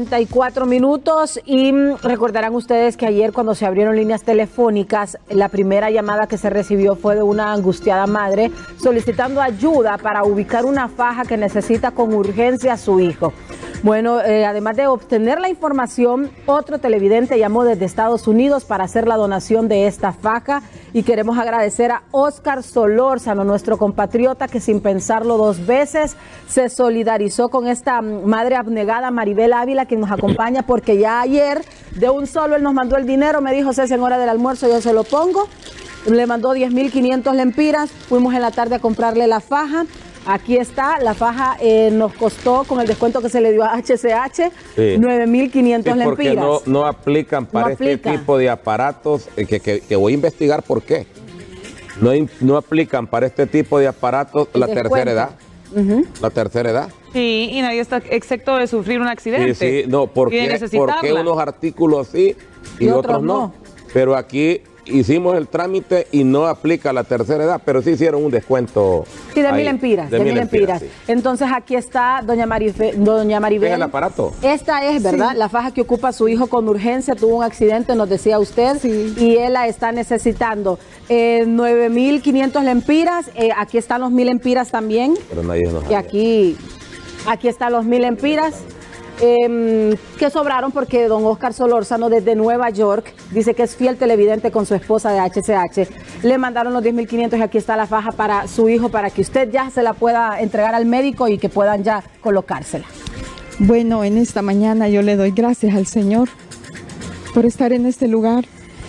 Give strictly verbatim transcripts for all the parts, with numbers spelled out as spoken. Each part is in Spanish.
treinta y cuatro minutos y recordarán ustedes que ayer cuando se abrieron líneas telefónicas, la primera llamada que se recibió fue de una angustiada madre solicitando ayuda para ubicar una faja que necesita con urgencia a su hijo. Bueno, eh, además de obtener la información, otro televidente llamó desde Estados Unidos para hacer la donación de esta faja y queremos agradecer a Oscar Solórzano, nuestro compatriota, que sin pensarlo dos veces se solidarizó con esta madre abnegada, Maribel Ávila, que nos acompaña, porque ya ayer de un solo él nos mandó el dinero, me dijo, Ceci, en hora del almuerzo yo se lo pongo, le mandó diez mil quinientos lempiras, fuimos en la tarde a comprarle la faja. Aquí está, la faja eh, nos costó, con el descuento que se le dio a H C H, sí. nueve mil quinientos lempiras. Porque no, no aplican para no este aplica. tipo de aparatos, eh, que, que, que voy a investigar por qué. No, no aplican para este tipo de aparatos el la descuento. tercera edad. Uh-huh. La tercera edad. Sí, y nadie está excepto de sufrir un accidente. Sí, sí, no, porque, porque unos artículos sí y, y otros, otros no. no. Pero aquí hicimos el trámite y no aplica la tercera edad, pero sí hicieron un descuento. Sí, de ahí, mil empiras, de, de mil empiras. empiras. Sí. Entonces aquí está doña, Marife, doña Maribel. ¿Es el aparato? Esta es, ¿verdad? Sí. La faja que ocupa su hijo con urgencia, tuvo un accidente, nos decía usted, sí. y él la está necesitando. Eh, nueve mil quinientos lempiras, eh, aquí están los mil empiras también. Pero nadie nos y aquí, aquí están los mil empiras. Eh, que sobraron porque don Oscar Solórzano desde Nueva York dice que es fiel televidente con su esposa de H C H. Le mandaron los diez mil quinientos y aquí está la faja para su hijo, para que usted ya se la pueda entregar al médico y que puedan ya colocársela. Bueno, en esta mañana yo le doy gracias al Señor por estar en este lugar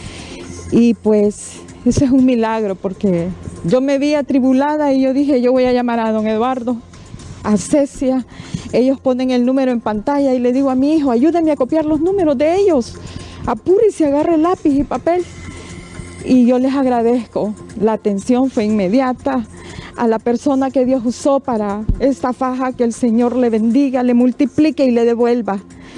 y pues eso es un milagro, porque yo me vi atribulada y yo dije, yo voy a llamar a don Eduardo, a Cecia. Ellos ponen el número en pantalla y le digo a mi hijo, ayúdame a copiar los números de ellos, apúrese, agarre lápiz y papel. Y yo les agradezco, la atención fue inmediata a la persona que Dios usó para esta faja, que el Señor le bendiga, le multiplique y le devuelva.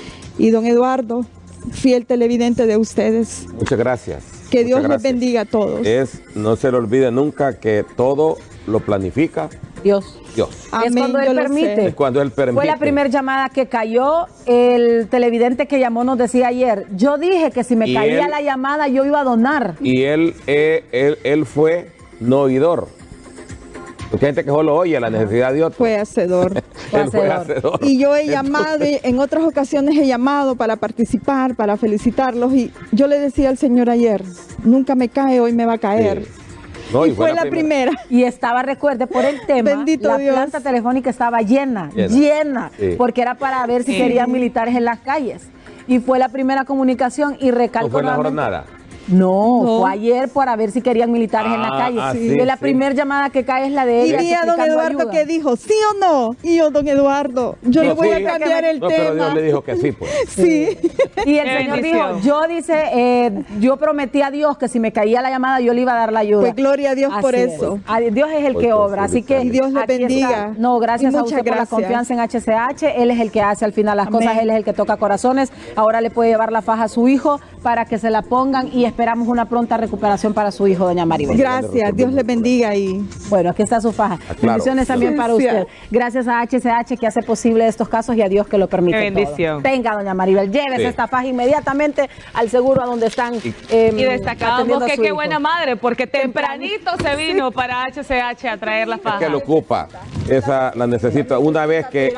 Y don Eduardo, fiel televidente de ustedes. Muchas gracias. Que Dios les bendiga a todos. Es, no se le olvide nunca que todo lo planifica Dios. Dios. Amén, es cuando él permite. Es cuando él permite. Fue la primera llamada que cayó. El televidente que llamó nos decía ayer, yo dije que si me y caía él, la llamada yo iba a donar. Y él, eh, él, él fue no oidor. Porque hay gente que solo oye la necesidad de otro. Fue hacedor. Fue hacedor. Fue hacedor. Y yo he llamado, y en otras ocasiones he llamado para participar, para felicitarlos. Y yo le decía al Señor ayer, nunca me cae, hoy me va a caer. Sí. No, y, y fue, fue la primera. primera. Y estaba, recuerde, por el tema, Bendito la Dios. planta telefónica estaba llena, llena, llena sí. porque era para ver si sí. querían militares en las calles. Y fue la primera comunicación y recalcó. ¿No fue en la jornada? No, no, fue ayer para ver si querían militares ah, en la calle. Ah, sí, y la sí. primera llamada que cae es la de ella. Y vi a don Eduardo ayuda. que dijo, ¿sí o no? Y yo, don Eduardo, yo no, le voy sí. a cambiar el no, tema. Pero Dios le dijo que sí, pues. Sí. Y el Señor dijo, yo dice, eh, yo prometí a Dios que si me caía la llamada yo le iba a dar la ayuda. Pues gloria a Dios así por eso. Es. Dios es el pues que obra, así que y Dios le bendiga. Está. No, gracias a usted gracias. por la confianza en H C H. Él es el que hace al final las Amén. cosas, él es el que toca corazones. Ahora le puede llevar la faja a su hijo para que se la pongan y esperamos una pronta recuperación para su hijo, doña Maribel. Gracias, Dios le bendiga. Y bueno, aquí está su faja. Ah, claro. Bendiciones también para usted. Gracias a H C H que hace posible estos casos y a Dios que lo permite. Qué bendición. Todo. Tenga, doña Maribel, llévese sí. esta faja inmediatamente al seguro a donde están. Y, eh, y destacamos que qué buena madre, porque tempranito se vino para H C H a traer la faja. Es que lo ocupa, esa la necesita. Una vez que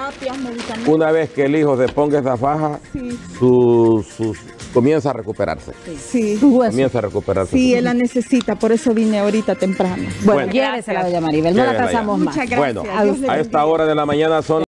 una vez que el hijo se ponga esa faja, sí. sus su, comienza a recuperarse. Sí. Comienza a recuperarse. Sí, él la necesita, por eso vine ahorita temprano. Bueno, bueno llévesela, doña Maribel, no la atrasamos más. Muchas gracias. Bueno, a esta hora de la mañana son